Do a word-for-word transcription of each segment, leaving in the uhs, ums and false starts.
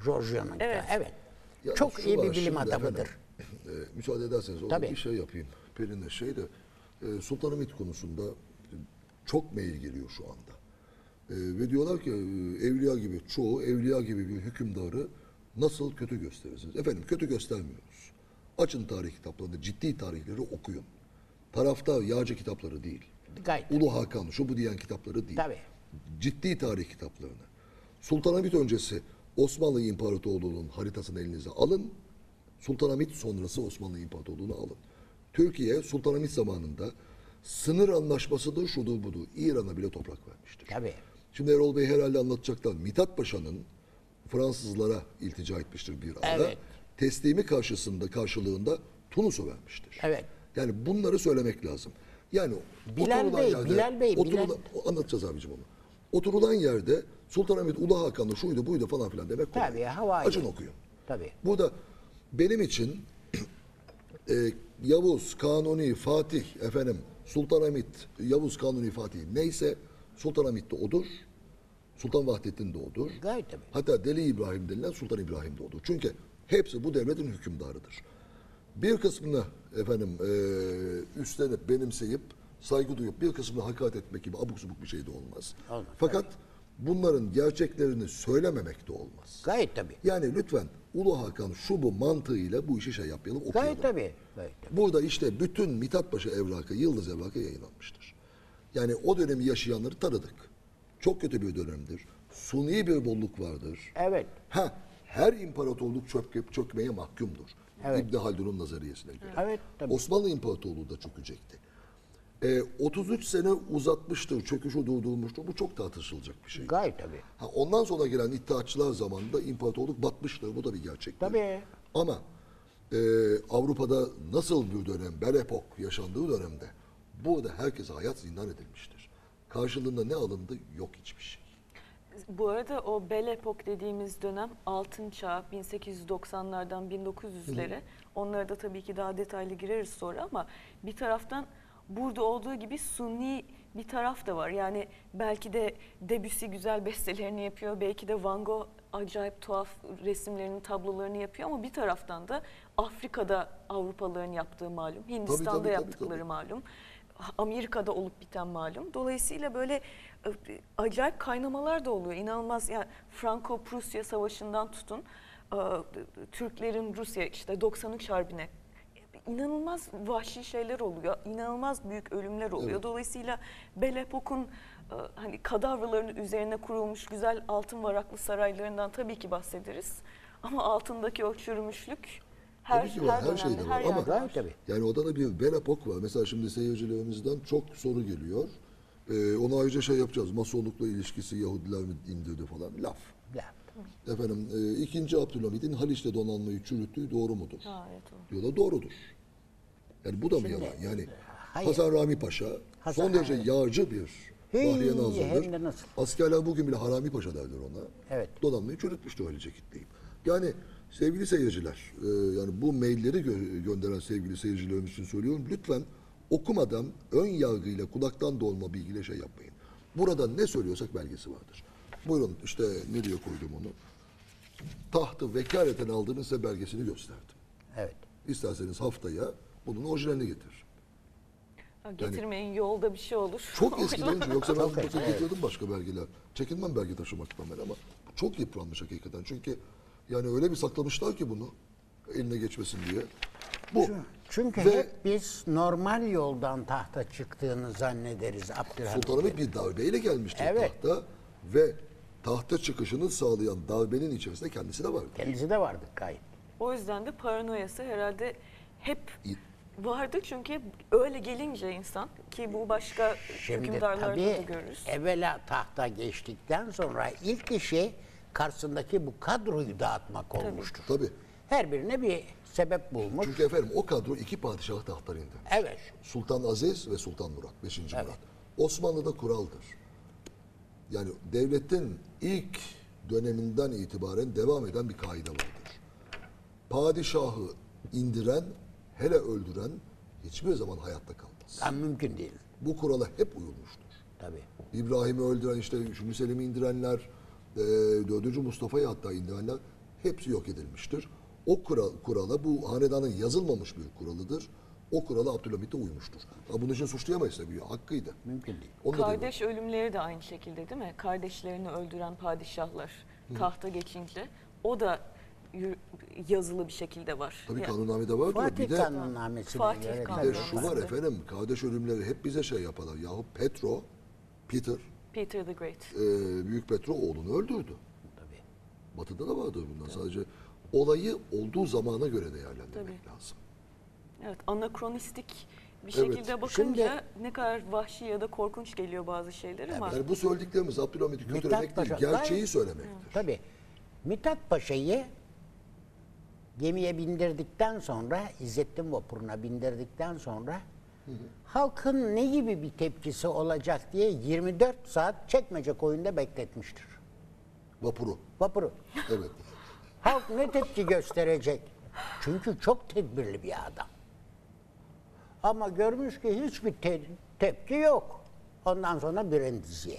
Giorgio'nun Evet. kitabı. Evet. Ya Çok şu iyi var bir bilim şimdi adamıdır. efendim, e, müsaade ederseniz orada Tabii. bir şey yapayım. Pelin'e şey de e, Sultanahmet konusunda e, çok mail geliyor şu anda. E, ve diyorlar ki e, evliya gibi çoğu evliya gibi bir hükümdarı nasıl kötü gösterirsiniz? Efendim kötü göstermiyoruz. Açın tarih kitaplarını, ciddi tarihleri okuyun. Taraftar yağcı kitapları değil. Gayet. Ulu Hakan, şu bu diyen kitapları değil. Tabii. Ciddi tarih kitaplarını. Sultanahmet öncesi Osmanlı İmparatorluğu'nun haritasını elinize alın. Sultanahmet sonrası Osmanlı İmparatorluğu'nu alın. Türkiye Sultanahmet zamanında sınır anlaşmasıdır, şudur budur. İran'a bile toprak vermiştir. Tabii. Şimdi Erol Bey herhalde anlatacaklar. Mithat Paşa'nın Fransızlara iltica etmiştir bir ara. Evet. Teslimi karşısında karşılığında Tunus'u vermiştir. Evet. Yani bunları söylemek lazım. Yani Bilal oturulan Bey, yerde, Bilal Bey, oturulan, Bilal- anlatacağız abicim onu. Oturulan yerde Sultanahmet Ulu Hakan'ı şuydu buydu falan filan demek kolay. Tabii, havai. Açın okuyun. Tabii. Burada benim için e, Yavuz, Kanuni, Fatih, efendim Sultanahmet, Yavuz, Kanuni, Fatih neyse Sultanahmet de odur. Sultan Vahdettin de odur. Gayet tabii. Hatta Deli İbrahim denilen Sultan İbrahim de odur. Çünkü hepsi bu devletin hükümdarıdır. Bir kısmını efendim e, üstlenip benimseyip saygı duyup bir kısmını hakaret etmek gibi abuk subuk bir şey de olmaz. Olmaz, Fakat bunların gerçeklerini söylememek de olmaz. Gayet tabii. Yani lütfen Ulu Hakan şu bu mantığıyla bu işi şey yapmayalım, okuyalım. Gayet tabii. Gayet tabii. Burada işte bütün Mithat Paşa evrakı, Yıldız evrakı yayınlanmıştır. Yani o dönemi yaşayanları tanıdık. Çok kötü bir dönemdir. Suni bir bolluk vardır. Evet. Ha, her imparatorluk çök, çökmeye mahkumdur. Evet. İbn Haldun'un nazariyesine göre. Evet, tabii. Osmanlı İmparatorluğu da çökecekti. Ee, otuz üç sene uzatmıştır, çöküşü durdurmuştur. Bu çok tartışılacak bir şey. Gayet tabii. Ha, ondan sonra gelen İttihatçılar zamanında imparatorluk batmıştır. Bu da bir gerçektir. Tabii. Ama e, Avrupa'da nasıl bir dönem, bel epok yaşandığı dönemde burada herkese hayat zindan edilmiştir. Karşılığında ne alındı? Yok hiçbir şey. Bu arada o Belle Epoque dediğimiz dönem Altın Çağ bin sekiz yüz doksanlardan bin dokuz yüzlere. Onlara da tabii ki daha detaylı gireriz sonra ama bir taraftan burada olduğu gibi Sunni bir taraf da var. Yani belki de Debussy güzel bestelerini yapıyor, belki de Van Gogh acayip tuhaf resimlerini, tablolarını yapıyor ama bir taraftan da Afrika'da Avrupalıların yaptığı malum, Hindistan'da Tabii, tabii, tabii, yaptıkları tabii. malum. Amerika'da olup biten malum. Dolayısıyla böyle e, acayip kaynamalar da oluyor. İnanılmaz yani Franco-Prusya Savaşı'ndan tutun e, Türklerin Rusya işte doksan üç Harbi'ne inanılmaz vahşi şeyler oluyor. İnanılmaz büyük ölümler oluyor. Evet. Dolayısıyla Belle Epoque'un e, hani kadavraların üzerine kurulmuş güzel altın varaklı saraylarından tabii ki bahsederiz. Ama altındaki o çürümüşlük her, Tabii ki var, her dönemde, şeyde var her ama- yerde var. Gayet tabii. Yani odada da bir bel epok var. Mesela şimdi seyircilerimizden çok soru geliyor. Ee, ona ayrıca şey yapacağız. Masonlukla ilişkisi Yahudiler mi indirdi falan. Laf. Ya. Efendim e, ikinci Abdülhamid'in Haliç'te donanmayı çürüttüğü doğru mudur? Ha, evet, o. Diyorlar doğrudur. Yani bu da mı Şimdi, yalan? Yani hayır. Hasan Rami Paşa Hasan- son derece yağcı bir Hey, Bahriye hem de Nazır'dır. nasıl? Askerler bugün bile Harami Paşa derler ona. Evet. Donanmayı çürütmüştü Haliç'e kitleyip. Yani sevgili seyirciler, e, yani bu mailleri gö- gönderen sevgili seyircilerimiz için söylüyorum. Lütfen okumadan ön yargıyla kulaktan dolma bilgiyle şey yapmayın. Burada ne söylüyorsak belgesi vardır. Buyurun işte nereye koydum onu. Tahtı vekaleten aldığınız size belgesini gösterdim. Evet. İsterseniz haftaya bunun orijinalini getir. Ha, getirmeyin yolda bir şey olur. Çok eskiden önce yoksa ben Çok burada eski, getirdim başka belgeler. Çekinmem belge taşımaktan ben ama bu çok yıpranmış hakikaten. Çünkü yani öyle bir saklamışlar ki bunu eline geçmesin diye. Bu. Çünkü Ve hep biz normal yoldan tahta çıktığını zannederiz Abdülhamit. Sultanahmet bir darbeyle gelmiştir Evet. tahta ve tahta çıkışını sağlayan darbenin içerisinde kendisi de vardı. Kendisi de vardı gayet. O yüzden de paranoyası herhalde hep İyi. vardı çünkü öyle gelince insan ki bu başka Şimdi hükümdarlarda da tabii görürüz. evvela tahta geçtikten sonra ilk işi karşısındaki bu kadroyu dağıtmak olmuştur. Tabii. Her birine bir sebep bulmuş. Çünkü efendim o kadro iki padişahı tahttan indirmiş. Evet. Sultan Aziz ve Sultan Murat, beşinci Evet. Murat. Osmanlı'da kuraldır. Yani devletin ilk döneminden itibaren devam eden bir kaide vardır. Padişahı indiren, hele öldüren hiçbir zaman hayatta kalmaz. Tam mümkün değil. Bu kurala hep uyulmuştur. Tabii. İbrahim'i öldüren, işte şu Müselim'i indirenler, e, dördüncü Mustafa'yı hatta indirenler hepsi yok edilmiştir. O kural, kurala bu hanedanın yazılmamış bir kuralıdır. O kurala Abdülhamit de uymuştur. Ha, bunun için suçlayamayız tabii. Hakkıydı. Mümkün değil. Onu da Kardeş ölümleri de aynı şekilde değil mi? Kardeşlerini öldüren padişahlar tahta geçince o da yür- yazılı bir şekilde var. Tabii Ya- kanunnamede vardır. Fatih Bir de, kanunnamesine Fatih göre bir de Kanunnamesi. şu var efendim. Kardeş ölümleri hep bize şey yaparlar. Yahu Petro, Peter, Peter the Great. e, Büyük Petro oğlunu öldürdü. tabii. Batı'da da vardır bundan. Sadece olayı olduğu zamana göre değerlendirmek Tabii. lazım. Evet, anakronistik bir Evet. şekilde bakınca ne kadar vahşi ya da korkunç geliyor bazı şeyler ama Yani bu söylediklerimiz Abdülhamit'i Mithat kötülemek değil, Paşa- gerçeği Gayet- söylemektir. Tabii. Mithat Paşa'yı gemiye bindirdikten sonra, İzzettin vapuruna bindirdikten sonra halkın ne gibi bir tepkisi olacak diye yirmi dört saat Çekmece koyunda bekletmiştir. Vapuru. Vapuru. Evet. Halk ne tepki gösterecek? Çünkü çok tedbirli bir adam. Ama görmüş ki hiçbir te- tepki yok. Ondan sonra Brindisi'ye.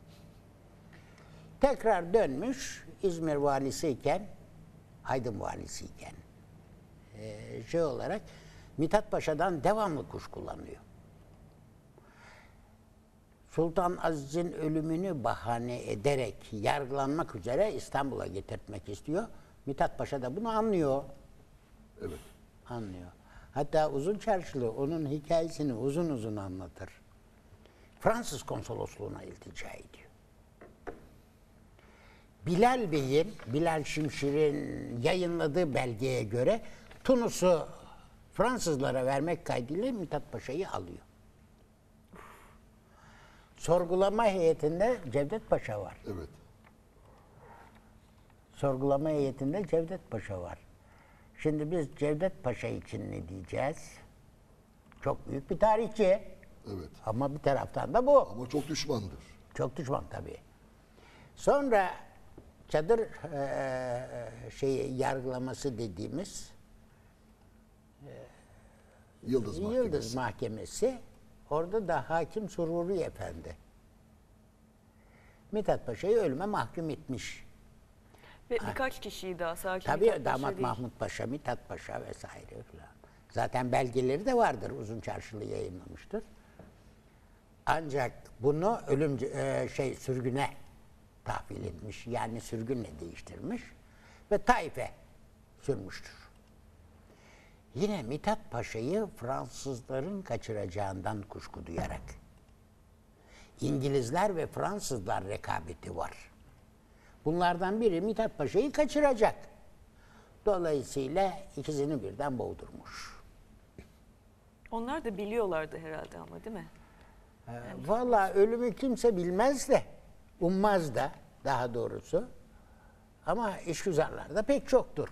Tekrar dönmüş İzmir valisiyken, Aydın valisiyken eee, şey olarak Mithat Paşa'dan devamlı kuş kullanıyor. Sultan Aziz'in ölümünü bahane ederek yargılanmak üzere İstanbul'a getirtmek istiyor. Mithat Paşa da bunu anlıyor. Evet. Anlıyor. Hatta Uzun Çarşılı onun hikayesini uzun uzun anlatır. Fransız konsolosluğuna iltica ediyor. Bilal Bey'in, Bilal Şimşir'in yayınladığı belgeye göre Tunus'u Fransızlara vermek kaydıyla Mithat Paşa'yı alıyor. Sorgulama heyetinde Cevdet Paşa var. Evet. Sorgulama heyetinde Cevdet Paşa var. Şimdi biz Cevdet Paşa için ne diyeceğiz? Çok büyük bir tarihçi. Evet. Ama bir taraftan da bu. Ama çok düşmandır. Çok düşman tabii. Sonra çadır eee şeyi yargılaması dediğimiz Yıldız Mahkemesi. Yıldız Mahkemesi, orada da hakim Sururi Efendi Mithat Paşa'yı ölüme mahkum etmiş. ve birkaç kişiyi daha sakin Tabii Mithat Paşa damat değil. Mahmut Paşa, Mithat Paşa vesaire falan. Zaten belgeleri de vardır. Uzun Çarşılı yayınlamıştır. Ancak bunu ölüm e, şey sürgüne tahvil etmiş. Yani sürgünle değiştirmiş ve Taif'e sürmüştür. Yine Mithat Paşa'yı Fransızların kaçıracağından kuşku duyarak. İngilizler ve Fransızlar rekabeti var. Bunlardan biri Mithat Paşa'yı kaçıracak. Dolayısıyla ikisini birden boğdurmuş. Onlar da biliyorlardı herhalde ama değil mi? Ee, Vallahi ölümü kimse bilmez de, ummaz da daha doğrusu. Ama işgüzarlar da pek çoktur.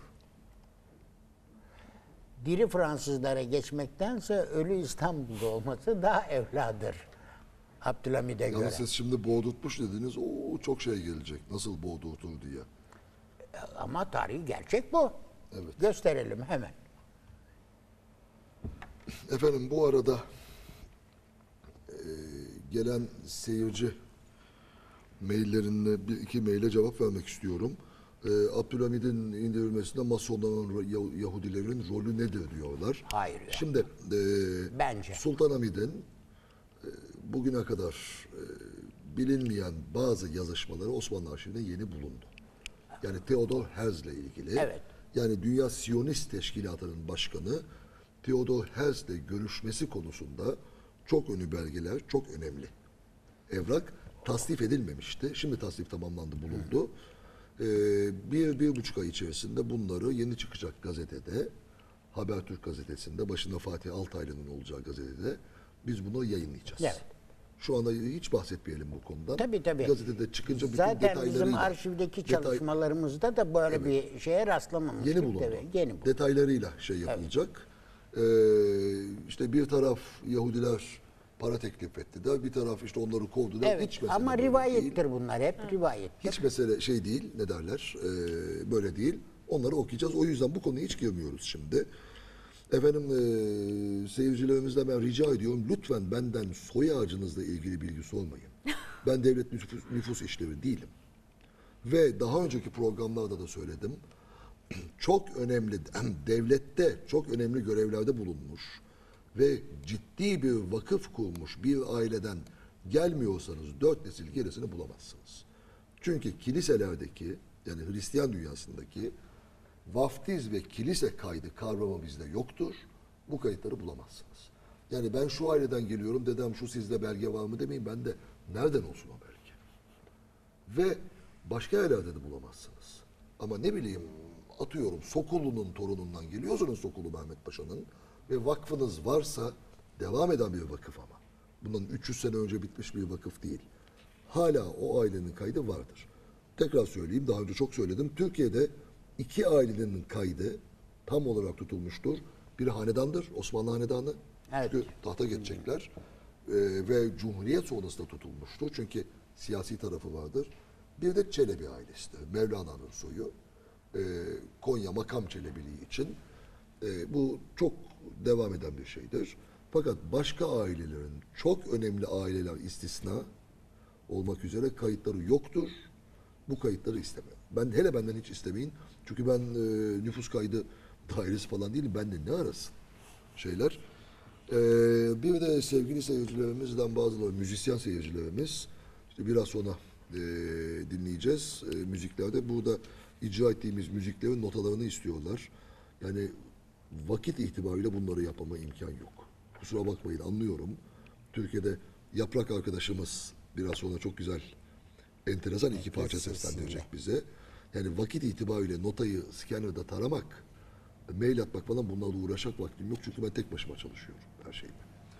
Diri Fransızlara geçmektense ölü İstanbul'da olması daha evladır. Abdülhamid'e göre. Yalnız siz şimdi boğdurtmuş dediniz. O çok şey gelecek. Nasıl boğdurtur diye. Ama tarihi gerçek bu. Evet. Gösterelim hemen. Efendim bu arada e, gelen seyirci maillerine bir iki maile cevap vermek istiyorum. E, Abdülhamid'in indirilmesinde Masonların, Yah- Yahudilerin rolü nedir diyorlar. Hayır ya. Şimdi e, Bence. Sultan Hamid'in e, bugüne kadar e, bilinmeyen bazı yazışmaları Osmanlı arşivinde yeni bulundu. Yani Theodor Herzl ile ilgili. Evet. Yani Dünya Siyonist Teşkilatı'nın başkanı Theodor Herzl ile görüşmesi konusunda çok önü belgeler, çok önemli. Evrak tasnif edilmemişti. Şimdi tasnif tamamlandı, bulundu. Ee, bir, bir buçuk ay içerisinde bunları yeni çıkacak gazetede, Habertürk gazetesinde, başında Fatih Altaylı'nın olacağı gazetede biz bunu yayınlayacağız. Evet. Şu anda hiç bahsetmeyelim bu konudan. Tabii tabii. Gazetede çıkınca bütün Zaten detaylarıyla. bizim arşivdeki detay- çalışmalarımızda da böyle bir şeye rastlamamıştık. Yeni bulundu. Tabii, yeni bulundu. Detaylarıyla şey yapılacak. Ee, işte bir taraf Yahudiler para teklif ettiler, bir taraf işte onları kovdular. Evet, Hiç mesele ama böyle rivayettir değil. bunlar hep rivayettir. Hiç mesele şey değil, ne derler, ee, böyle değil. Onları okuyacağız. O yüzden bu konuya hiç girmiyoruz şimdi. Efendim ee, seyircilerimizden ben rica ediyorum, lütfen benden soy ağacınızla ilgili bilgi sormayın. Ben devlet nüfus, nüfus işleri değilim. Ve daha önceki programlarda da söyledim. çok önemli, devlette çok önemli görevlerde bulunmuş ve ciddi bir vakıf kurmuş bir aileden gelmiyorsanız dört nesil gerisini bulamazsınız. Çünkü kiliselerdeki, yani Hristiyan dünyasındaki vaftiz ve kilise kaydı kavramı bizde yoktur. Bu kayıtları bulamazsınız. Yani ben şu aileden geliyorum, dedem şu, sizde belge var mı demeyin, ben de nereden olsun o belge? Ve başka yerlerde de bulamazsınız. Ama ne bileyim, atıyorum Sokulu'nun torunundan geliyorsunuz, Sokulu Mehmet Paşa'nın, ve vakfınız varsa, devam eden bir vakıf ama. Bundan üç yüz sene önce bitmiş bir vakıf değil. Hala o ailenin kaydı vardır. Tekrar söyleyeyim, daha önce çok söyledim. Türkiye'de iki ailenin kaydı tam olarak tutulmuştur. Biri hanedandır, Osmanlı hanedanı. Evet. Çünkü tahta geçecekler. Ee, ve Cumhuriyet sonrasında tutulmuştur. Çünkü siyasi tarafı vardır. Bir de Çelebi ailesidir. Mevlana'nın soyu. Ee, Konya makam Çelebiliği için. Ee, bu çok devam eden bir şeydir. Fakat başka ailelerin, çok önemli aileler istisna olmak üzere kayıtları yoktur. Bu kayıtları istemiyorum. Ben hele benden hiç istemeyin. Çünkü ben e, nüfus kaydı dairesi falan değilim. Ben de ne arasın şeyler. E, bir de sevgili seyircilerimizden bazıları müzisyen seyircilerimiz, işte biraz sonra e, dinleyeceğiz e, müziklerde. Burada icra ettiğimiz müziklerin notalarını istiyorlar. Yani vakit itibariyle bunları yapmama imkan yok. Kusura bakmayın, anlıyorum. Türkiye'de Yaprak arkadaşımız biraz sonra çok güzel, enteresan iki parça seslendirecek bize. Yani vakit itibariyle notayı scanner'da taramak, mail atmak falan, bunlarla uğraşacak vaktim yok. Çünkü ben tek başıma çalışıyorum her şeyi.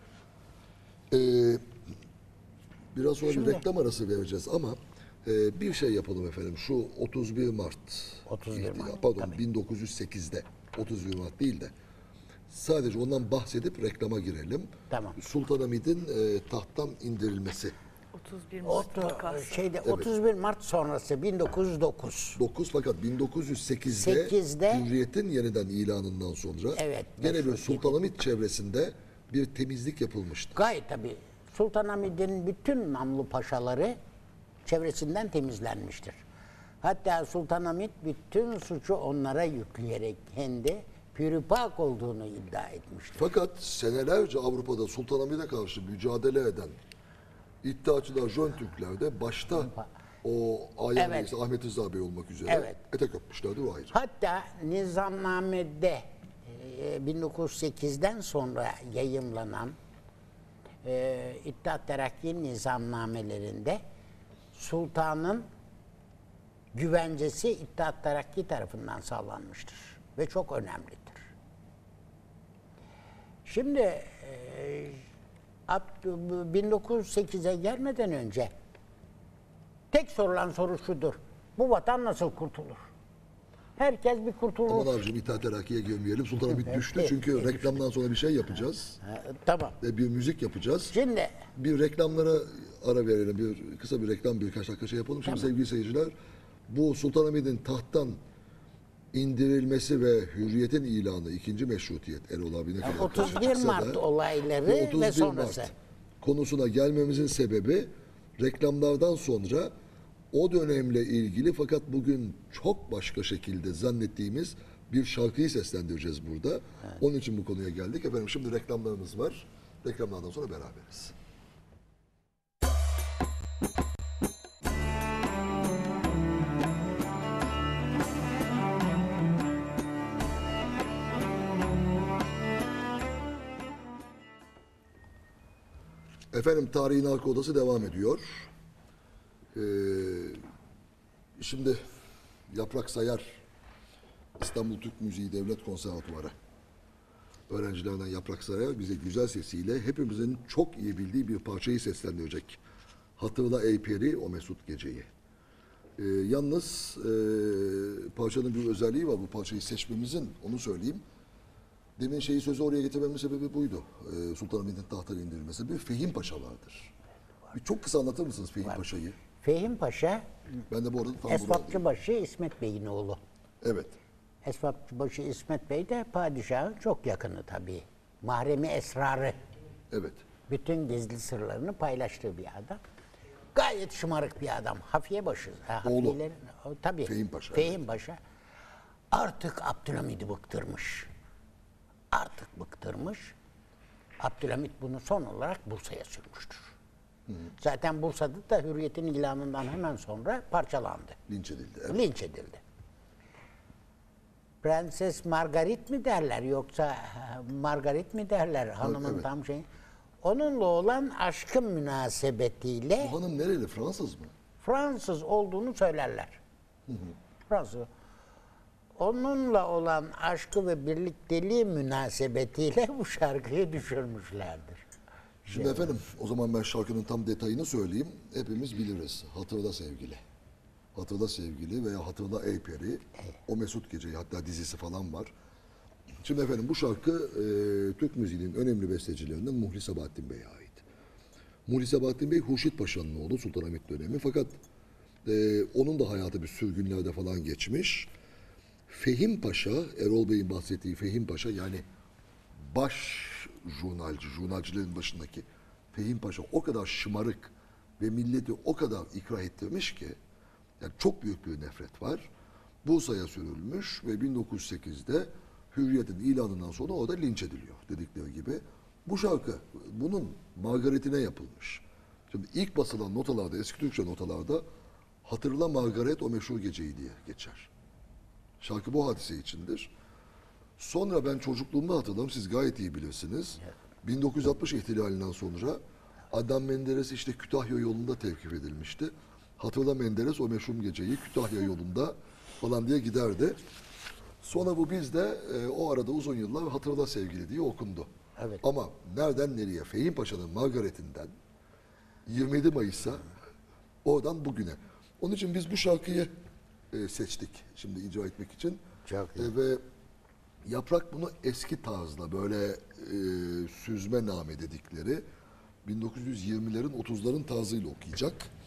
Ee, biraz sonra Şimdi- bir reklam arası vereceğiz ama e, bir şey yapalım efendim. Şu otuz bir Mart, otuz bir Mart, pardon tabii. bin dokuz yüz sekizde, otuz bir Mart değil de sadece ondan bahsedip reklama girelim. Tamam. Sultanahmet'in e, tahttan indirilmesi. otuz bir Mart Otu, vakası. şeyde otuz bir Mart sonrası bin dokuz yüz dokuz. dokuz fakat bin dokuz yüz sekizde, sekizde Cumhuriyet'in yeniden ilanından sonra Evet, gene bir meşrutiyet. Sultanahmet çevresinde bir temizlik yapılmıştı. Gayet tabii. Sultanahmet'in bütün namlu paşaları çevresinden temizlenmiştir. Hatta Sultanahmet bütün suçu onlara yükleyerek kendi pürüpak olduğunu iddia etmiştir. Fakat senelerce Avrupa'da Sultanahmet'e karşı mücadele eden iddiaçılar, Jön Türkler de başta o Ayan Evet. Reisi Ahmet Rıza Bey olmak üzere Evet. etek öpmüşlerdi, o ayrı. Hatta Nizamname'de e, bin dokuz yüz sekizden sonra yayımlanan e, İttihat Terakki nizamnamelerinde sultanın güvencesi İttihat Terakki tarafından sağlanmıştır ve çok önemlidir. Şimdi e, Abd- bin dokuz yüz sekize gelmeden önce tek sorulan soru şudur: bu vatan nasıl kurtulur? Herkes bir kurtulur. Aman abicim, İttihat Terakki'ye girmeyelim. Sultanahmet düştü çünkü reklamdan sonra bir şey yapacağız. Ha, tamam. Ve bir müzik yapacağız. Şimdi Bir reklamlara ara verelim. Bir kısa bir reklam, birkaç dakika şey yapalım. Şimdi sevgili seyirciler, bu Sultanahmet'in tahttan indirilmesi ve hürriyetin ilanı, ikinci meşrutiyet, Erol abi ne kadar otuz bir karışıksa Mart da, olayları bu ve otuz bir sonrası. Mart konusuna gelmemizin sebebi reklamlardan sonra o dönemle ilgili fakat bugün çok başka şekilde zannettiğimiz bir şarkıyı seslendireceğiz burada. Onun için bu konuya geldik. Efendim şimdi reklamlarımız var. Reklamlardan sonra beraberiz. Efendim Tarihin Arka Odası devam ediyor. Ee, şimdi Yaprak Sayar, İstanbul Türk Müziği Devlet Konservatuvarı öğrencilerinden Yaprak Sayar bize güzel sesiyle hepimizin çok iyi bildiği bir parçayı seslendirecek. Hatırla ey peri o mesut geceyi. Ee, yalnız e, parçanın bir özelliği var, bu parçayı seçmemizin, onu söyleyeyim. Demin şeyi sözü oraya getirmemin sebebi buydu. Ee, Sultanahmet'in tahttan indirilmesi. Bir Fehim Paşa vardır. Bir çok kısa anlatır mısınız Fehim Paşa'yı? Fehim Paşa, Ben de bu arada tam buradayım. Esvapçıbaşı İsmet Bey'in oğlu. Evet. Esvapçıbaşı İsmet Bey de padişahın çok yakını tabii. Mahremi esrarı, Evet. bütün gizli sırlarını paylaştığı bir adam. Gayet şımarık bir adam. Hafiye başı. Ha, Oğlu. hafiyeler- o, tabii. Fehim Paşa, Fehim Paşa. Artık Abdülhamid'i bıktırmış. Artık bıktırmış. Abdülhamit bunu son olarak Bursa'ya sürmüştür. Hı. Zaten Bursa'da da Hürriyet'in ilanından hemen sonra parçalandı. Linç edildi. Evet. Linç edildi. Prenses Margarit mi derler yoksa Margarit mi derler hanımın evet. tam şey. Onunla olan aşkın münasebetiyle Bu hanım nereli? Fransız mı? Fransız olduğunu söylerler. Hı hı. Fransız. Onunla olan aşkı ve birlikteliği münasebetiyle bu şarkıyı düşürmüşlerdir. Şimdi Şey. efendim o zaman ben şarkının tam detayını söyleyeyim. Hepimiz biliriz. Hatırla sevgili. Hatırla sevgili veya Hatırla ey peri. O Mesut Gece'yi hatta dizisi falan var. Şimdi efendim bu şarkı e, Türk müziğinin önemli bestecilerinden Muhlis Sabahattin Bey'e ait. Muhlis Sabahattin Bey Hurşit Paşa'nın oğlu Sultanahmet dönemi. Fakat e, onun da hayatı bir sürgünlerde falan geçmiş. Fehim Paşa, Erol Bey'in bahsettiği Fehim Paşa yani baş jurnalci, jurnalcilerin başındaki Fehim Paşa o kadar şımarık ve milleti o kadar ikrah ettirmiş ki yani çok büyük bir nefret var. Bursa'ya sürülmüş ve bin dokuz yüz sekizde Hürriyet'in ilanından sonra o da linç ediliyor dedikleri gibi. Bu şarkı bunun Margaret'ine yapılmış. Şimdi ilk basılan notalarda, eski Türkçe notalarda Hatırla Margaret o meşhur geceyi diye geçer. Şarkı bu hadise içindir. Sonra ben çocukluğumda hatırlarım, siz gayet iyi bilirsiniz. bin dokuz yüz altmış ihtilalinden sonra Adnan Menderes işte Kütahya yolunda tevkif edilmişti. Hatırla Menderes o meşhur geceyi Kütahya yolunda falan diye giderdi. Sonra bu bizde e, o arada uzun yıllar Hatırla Sevgili diye okundu. Evet. Ama nereden nereye? Fehim Paşa'nın Margaret'inden yirmi yedi Mayıs'a oradan bugüne. Onun için biz bu şarkıyı e, seçtik şimdi icra etmek için. Çok iyi. E, ve Yaprak bunu eski tarzla böyle e, süzme name dedikleri bin dokuz yüz yirmilerin otuzların tarzıyla okuyacak.